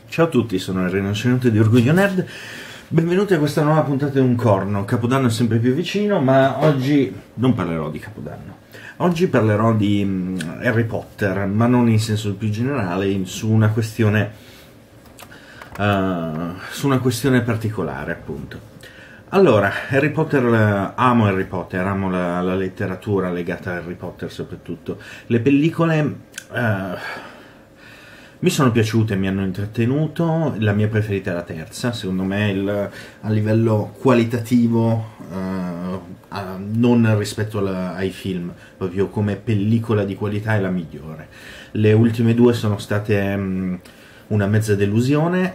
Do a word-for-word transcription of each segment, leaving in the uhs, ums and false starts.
Ciao a tutti, sono il rinoceronte di Orgoglio Nerd, benvenuti a questa nuova puntata di Un Corno. Capodanno è sempre più vicino, ma oggi non parlerò di Capodanno. Oggi parlerò di Harry Potter, ma non in senso più generale, su una questione, uh, su una questione particolare, appunto. Allora, Harry Potter, amo Harry Potter, amo la, la letteratura legata a Harry Potter soprattutto. Le pellicole uh, mi sono piaciute, mi hanno intrattenuto, la mia preferita è la terza, secondo me il, a livello qualitativo, uh, uh, non rispetto alla, ai film, proprio come pellicola di qualità è la migliore. Le ultime due sono state um, una mezza delusione,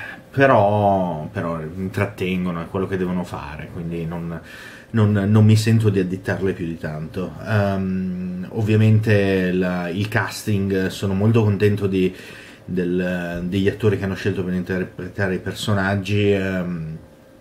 però, però intrattengono, è quello che devono fare, quindi non, non, non mi sento di addittarle più di tanto. Um, ovviamente la, il casting, sono molto contento di, del, degli attori che hanno scelto per interpretare i personaggi, um,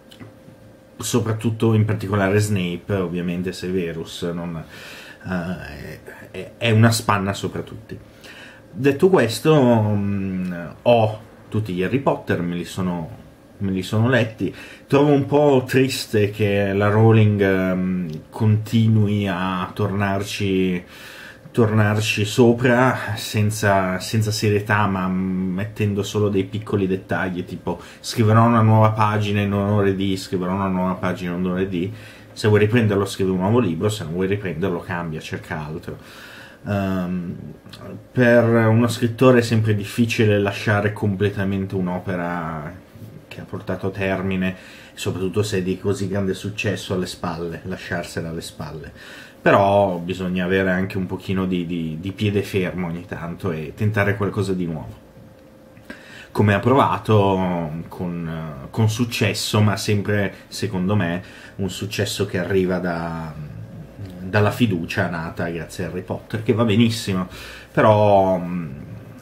soprattutto in particolare Snape, ovviamente Severus, non, uh, è, è una spanna sopra tutti. Detto questo, um, ho tutti gli Harry Potter, me li sono, me li sono letti. Trovo un po' triste che la Rowling um, continui a tornarci, tornarci sopra senza, senza serietà, ma mettendo solo dei piccoli dettagli, tipo scriverò una nuova pagina in onore di, scriverò una nuova pagina in onore di, se vuoi riprenderlo scrivi un nuovo libro, se non vuoi riprenderlo cambia, cerca altro. Um, per uno scrittore è sempre difficile lasciare completamente un'opera che ha portato a termine, soprattutto se è di così grande successo, alle spalle, lasciarsela alle spalle. Però bisogna avere anche un pochino di, di, di piede fermo ogni tanto e tentare qualcosa di nuovo, come ha provato con, con successo, ma sempre secondo me un successo che arriva da dalla fiducia nata grazie a Harry Potter, che va benissimo, però mh,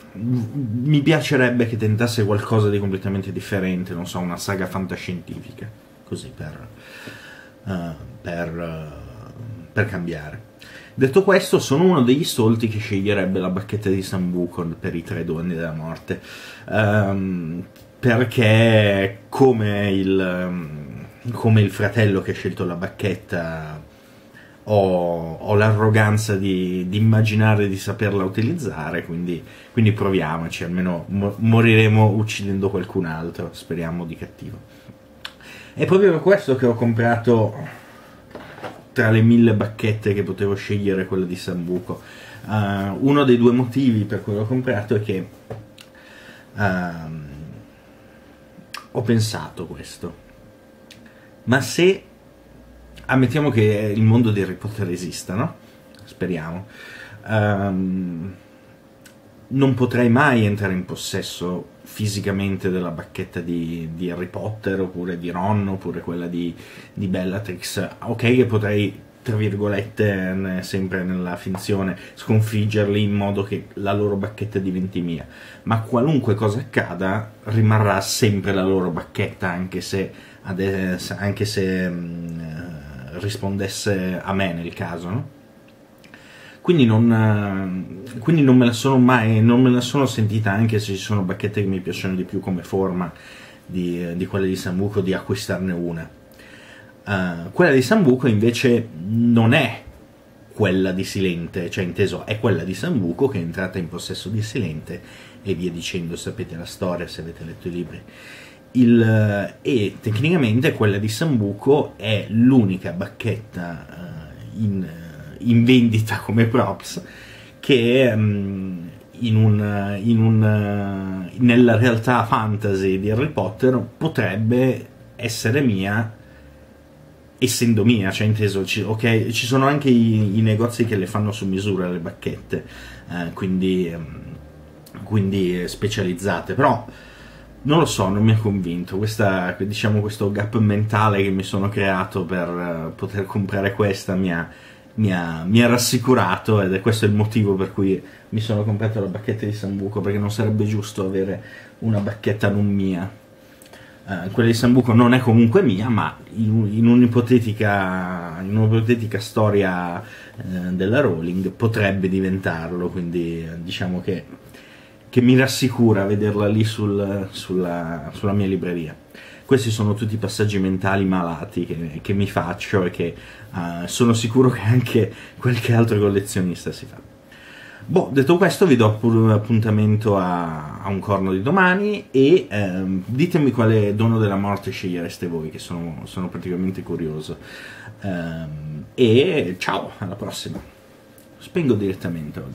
mi piacerebbe che tentasse qualcosa di completamente differente, non so, una saga fantascientifica, così per, uh, per, uh, per cambiare. Detto questo, sono uno degli stolti che sceglierebbe la bacchetta di Sambuco per i tre doni della morte, um, perché come il, um, come il fratello che ha scelto la bacchetta ho, ho l'arroganza di, di immaginare di saperla utilizzare, quindi, quindi proviamoci, almeno mo moriremo uccidendo qualcun altro, speriamo di cattivo. È proprio per questo che ho comprato, tra le mille bacchette che potevo scegliere, quella di Sambuco. Uh, uno dei due motivi per cui l'ho comprato è che uh, ho pensato questo: ma se ammettiamo che il mondo di Harry Potter esista, no? Speriamo. Um, non potrei mai entrare in possesso fisicamente della bacchetta di, di Harry Potter, oppure di Ron, oppure quella di, di Bellatrix. Ok che potrei, tra virgolette, sempre nella finzione, sconfiggerli in modo che la loro bacchetta diventi mia, ma qualunque cosa accada rimarrà sempre la loro bacchetta, anche se, anche se um, rispondesse a me nel caso, no? Quindi non, quindi non me la sono mai, non me la sono sentita, anche se ci sono bacchette che mi piacciono di più come forma di, di quelle di Sambuco, di acquistarne una. Uh, quella di Sambuco invece non è quella di Silente, cioè inteso è quella di Sambuco che è entrata in possesso di Silente e via dicendo, sapete la storia se avete letto i libri. Il, e tecnicamente quella di Sambuco è l'unica bacchetta uh, in, in vendita come props che um, in un, in un, uh, nella realtà fantasy di Harry Potter potrebbe essere mia, essendo mia, cioè inteso, ci, ok, ci sono anche i, i negozi che le fanno su misura le bacchette, uh, quindi, um, quindi specializzate, però non lo so, non mi ha convinto. Questa, diciamo, questo gap mentale che mi sono creato per uh, poter comprare questa mi ha, mi, ha, mi ha rassicurato, ed è questo il motivo per cui mi sono comprato la bacchetta di Sambuco, perché non sarebbe giusto avere una bacchetta non mia. Uh, quella di Sambuco non è comunque mia, ma in, in un'ipotetica in un'ipotetica storia uh, della Rowling potrebbe diventarlo, quindi uh, diciamo che che mi rassicura vederla lì sul, sulla, sulla mia libreria. Questi sono tutti i passaggi mentali malati che, che mi faccio e che uh, sono sicuro che anche qualche altro collezionista si fa. Boh, detto questo vi do pure appuntamento a, a un corno di domani e ehm, ditemi quale dono della morte scegliereste voi, che sono, sono praticamente curioso. Ehm, e ciao, alla prossima. Spengo direttamente oggi.